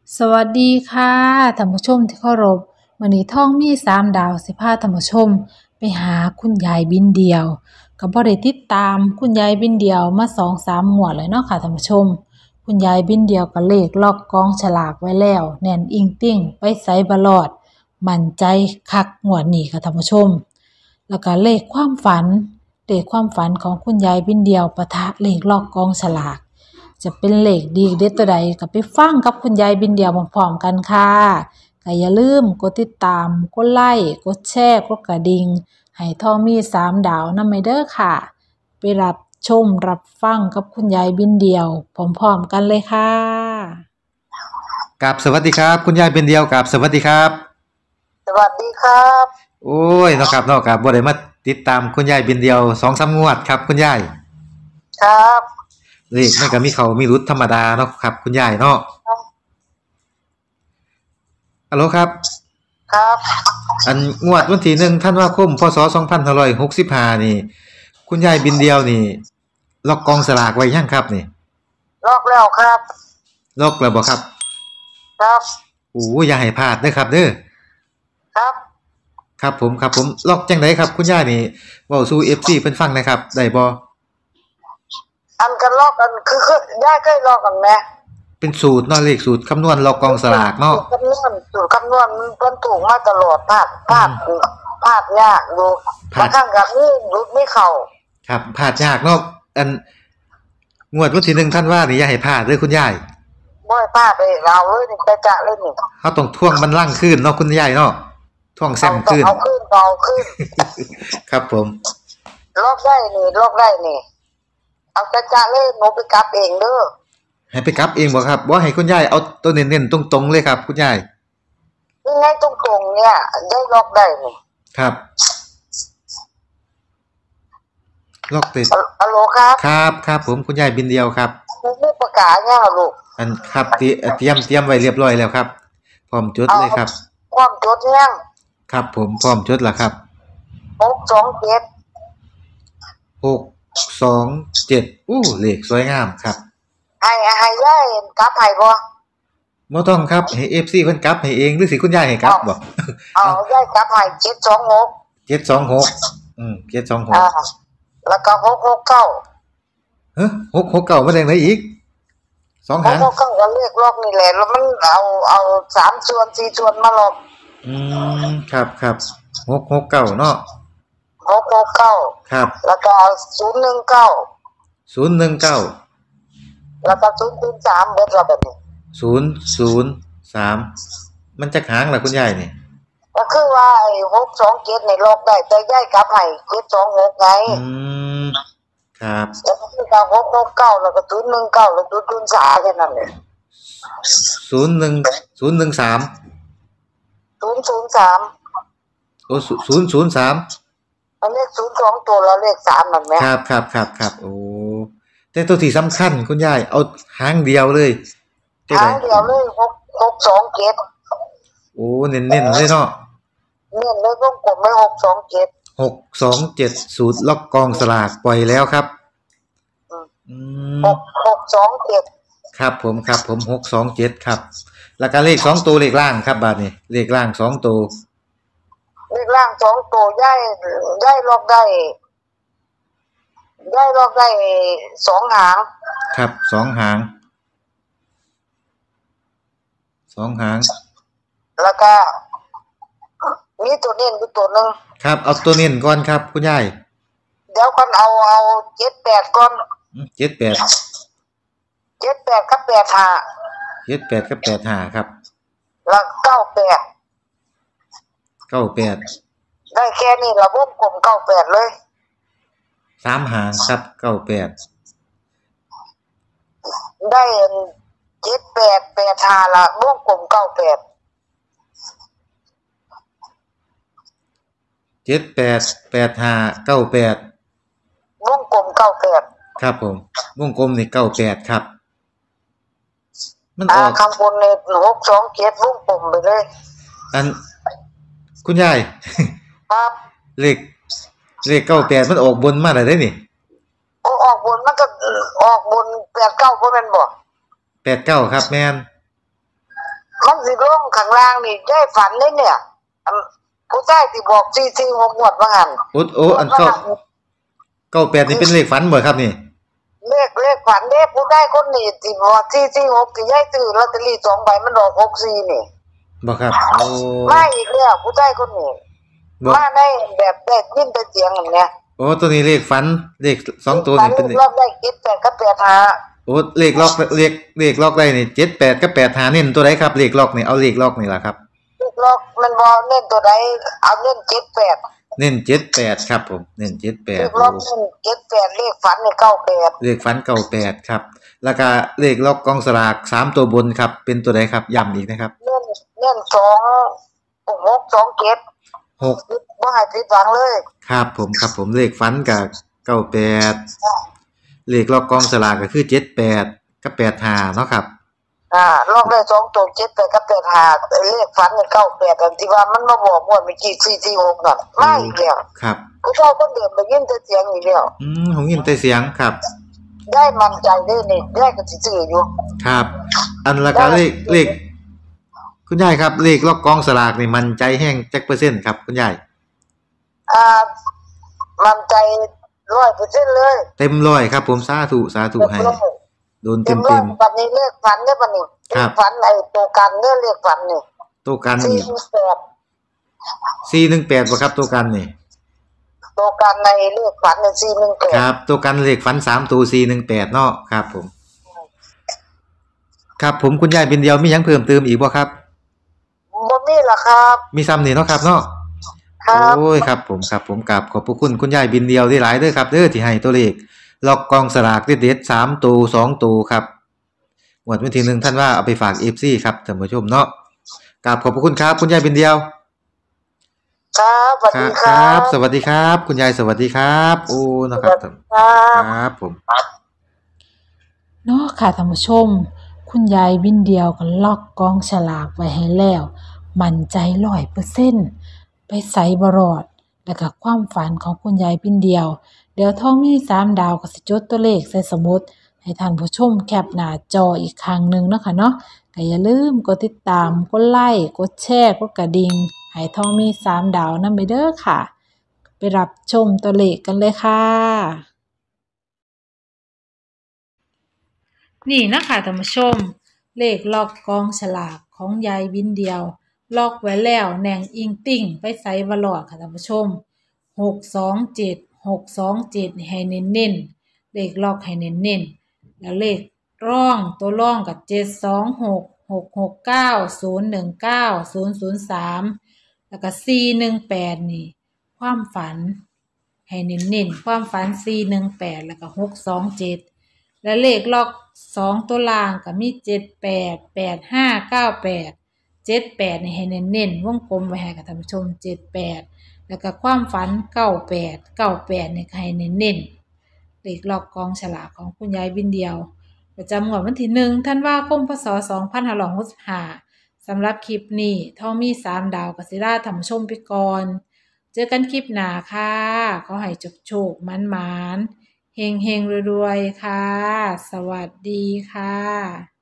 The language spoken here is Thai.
สวัสดีค่ะท่านผู้ชมที่เคารพมื้อนี้ท่องมี3ดาวสิพาท่านผู้ชมไปหาคุณยายบินเดียวก็บ่ได้ติดตามคุณยายบินเดียวมา2-3งวดแล้วเนาะค่ะท่านผู้ชมคุณยายบินเดียวก็เลขล็อกกองฉลากไว้แล้วแน่นอิงติ้งไปไสบ่รอดมั่นใจคักงวดนี้ค่ะท่านผู้ชมแล้วก็เลขความฝันของคุณยายบินเดียวปะทะเลขล็อกกองฉลาก จะเป็นเลขดีเด็ดตัวใดก็ไปฟังกับคุณยายบินเดียวพร้อมๆกันค่ะก็อย่าลืมกดติดตามกดไลค์กดแชร์กดกระดิ่งให้ทองมี3ดาวนำไปเด้อค่ะไปรับชมรับฟังกับคุณยายบินเดียวพร้อมๆกันเลยค่ะกับสวัสดีครับคุณยายเป็นเดียวกับสวัสดีครับสวัสดีครับโอ้ยเนาะครับเนาะครับบ่ได้มาติดตามคุณยายเป็นเดียว2-3งวดครับคุณยายครับเลขมันก็มีเขามีรุดธรรมดาเนาะครับคุณยายเนาะฮัลโหลครับครับอันงวดวันที่1ธันวาคมพศ2565นี่คุณยายบินเดียวนี่ล็อกกองสลากไว้ยังครับนี่ลอกแล้วครับล็อกแล้วบ่ครับครับโอ้อย่าให้พลาดเด้อครับเด้อครับครับผมล็อกจังไดครับคุณยายนี่เว้าสู่ FC เพิ่นฟังหน่อยครับได้บ่อันกันลอกกันคือย่าเคยลอกกันไหมเป็นสูตรเนาะเลขสูตรคำนวณล็อกกองสลากเนาะสูตรคำนวณมันถูกมาตลอดพลาดยากดูบางครั้งกับนี่รุดไม่เข้าครับพลาดยากเนาะอันงวดวันที่1ธันวานี่อย่าให้พลาดเด้อคุณยายบ่ให้พลาดไปเอาเลยนี่ไปจะเลยนี่เฮาต้องท่วงบัลลังก์คืนเนาะคุณยายเนาะท่วงแซมคืนเอาขึ้นครับผมลอกได้นี่เอาจะเลยหนูไปกลับเองเด้อให้ไปกลับเองบ่ครับบ่ให้คุณยายเอาตัวเน้นๆตรงๆเลยครับคุณยายนี่ไงตรงๆเนี่ยได้ลอกได้นี่ครับล็อกติดฮัลโหลครับครับผมคุณยายบินเดียวครับมีประกาศยังลูกอันครับเตรียมไว้เรียบร้อยแล้วครับพร้อมจดเลยครับพร้อมจดยังครับผมพร้อมจดแล้วครับ627เลขสวยงามครับให้ย่ายกลับให้บ่บ่ต้องครับให้ FC เพิ่นกลับให้เองหรือสิคุณยายให้กลับบ่ย่ายกลับให้726 726 แล้วก็669 ฮะ669มาได้ไหนอีก2หาง 669ก็เลขลอกนี่แหละแล้วมันเอา3ส่วน4ส่วนมาลอกครับ669เนาะ 669 ครับแล้วก็019แล้วก็003เบิดแล้วแบบนี้ 003มันจักหางล่ะคุณยายนี่ก็คือว่าไอ้627นี่ลอกได้แต่ย้ายกลับให้726ไงครับแล้วก็คือ669แล้วก็019แล้ว003แค่นั้นแหละ 013 003 โอ้003 อันเลข02ตัวแล้วเลข3นั่นแหมครับโอ้แต่ตัวที่สำคัญคุณยายเอาหางเดียวเลยหางเดียวเลย627 โอ้เน้นๆเลยเนาะเน้นเลยวงกลมไว้ 627สูตรล็อกกองสลากปล่อยแล้วครับ 627 ครับผม627ครับแล้วก็เลข2ตัวเลขล่างครับบาดนี้เลขล่าง2ตัวเลขล่าง2ตัวย้ายลอกได้2หางครับ2หางแล้วก็มีตัวเน้นอยู่ตัวนึงครับเอาตัวเน้นก่อนครับคุณยายเดี๋ยวก่อนเอา78ก่อน 78 กับ 85ครับแล้ว98ได้แค่นี้ละวงกลม98เลย 3หางครับ98 ได้7885ละวงกลม98 788598 วงกลม98 ครับผมวงกลมนี่98ครับมันออกข้างบนนี่627วงกลมไปเลยอันคุณยายครับเลข98มันออกบนมาได้นี่ออกบนมันก็ออกบน89บ่แม่นบ่ 89ครับแม่นมันสิลงข้างล่างนี่ได้ฝันเลยเนี่ยผู้ชายที่บอก446งวดว่างั้นโอ้อัน98นี่เป็นเลขฝันบ่ครับนี่เลขฝันเด้ผู้ชายคนนี้ที่บอก446ที่ยายซื้อลอตเตอรี่2ใบมันออก64นี่บ่ครับโอ้มาอีกแล้วผู้ชายคนนี้มาในแบบได้ยินแต่เสียงอย่างเนี้ยโอ้ตัวนี้เลขฝันเลข2ตัวนี่เป็นเลขล็อกได้78กับ85 โอ้เลขล็อกได้นี่78กับ85เน้นตัวใดครับเลขล็อกนี่เอาเลขล็อกนี่ล่ะครับเลขล็อกมันบ่เน้นตัวใดเอาเน้น78 เน้น78ครับผมเน้น78 เลขล็อกเน้น78เลขฝันนี่98 เลขฝัน98ครับแล้วก็เลขล็อกกองสลาก3ตัวบนครับเป็นตัวใดครับย้ำอีกนะครับเน้น2 6 2 7บ่ให้ผิดหวังเลยครับผมเลขฝันกับ98เลขล็อกกองสลากก็คือ78กับ85เนาะครับลอกได้2ตัว78กับ85เลขฝันนี่98อันที่ว่ามันมาบอกว่าเมื่อกี้446นั่นมาอีกแล้วครับผู้ชายคนเดิมได้ยินแต่เสียงอีกแล้วผมยินแต่เสียงครับได้มั่นใจได้นี่ได้ก็สิซื้ออยู่ครับอันละก็เลขคุณยายครับเลขล็อกกองสลากนี่มันใจแห้งจักเปอร์เซ็นต์ครับคุณยายมั่นใจ 100% เลยเต็ม100ครับผมสาธุให้โดนเต็มบัดนี้เลขฝันเนี่ยบัดนี้ฝันไอ้ตัวกันเนี่ยเลขฝันนี่ตัวกัน418บ่ครับตัวกันนี่ตัวกันในเลขฝันนี่418 ครับตัวกันเลขฝัน3ตัว418เนาะครับผมครับผมคุณยายเป็นเดียวมีหยังเพิ่มเติมอีกบ่ครับบ่มีล่ะครับมีซ้ำนี่เนาะครับเนาะโอ้ยครับผมกราบขอบพระคุณคุณยายบินเดียวได้หลายเด้อครับเด้อที่ให้ตัวเลขล็อกกองสลากเด็ดๆ3ตัว2ตัวครับงวดวันที่1ธันวาเอาไปฝาก FC ครับท่านผู้ชมเนาะกราบขอบพระคุณครับคุณยายบินเดียวครับสวัสดีครับสวัสดีครับคุณยายสวัสดีครับโอ้นะครับครับผมเนาะค่ะท่านผู้ชมคุณยายบินเดียวก็ล็อกกองฉลากไว้ให้แล้วมั่นใจ 100%ไปใส่บ่รอดแล้วก็ความฝันของคุณยายบินเดียวเดี๋ยวท้องมี3ดาวก็สิจดตัวเลขใส่สมุดให้ท่านผู้ชมแคปหน้าจออีกครั้งนึงเนาะค่ะเนาะก็อย่าลืมกดติดตามกดไลค์กดแชร์กดกระดิ่งให้ท้องมี3ดาวนำไปเด้อค่ะไปรับชมตัวเลขกันเลยค่ะนี่นะคะท่านผู้ชมเลขล็อกกองฉลากของยายบินเดียวล็อกไว้แล้วแหน่งอิงติ่งไปใส่บลอดค่ะท่านผู้ชม627ให้เน้นๆเลขล็อกให้เน้นๆแล้วเลขร่องตัวร่องกับ726 669 019 003แล้วก็418นี่ความฝันให้เน้นๆความฝัน418แล้วก็627และเลขล็อก2ตัวล่างก็มี78 85 98 78นี่ให้เน้นๆวงกลมไว้ให้กับท่านผู้ชม78แล้วก็ความฝัน98นี่ให้เน้นๆเลขล็อกกองฉลากของคุณยายบินเดียวประจำงวดวันที่1ธันวาคมพศ2565สำหรับคลิปนี้ท้องมี3ดาวกับศิราท่านผู้ชมไปก่อนเจอกันคลิปหน้าค่ะขอให้โชคๆมันๆเฮงๆรวยๆค่ะสวัสดีค่ะ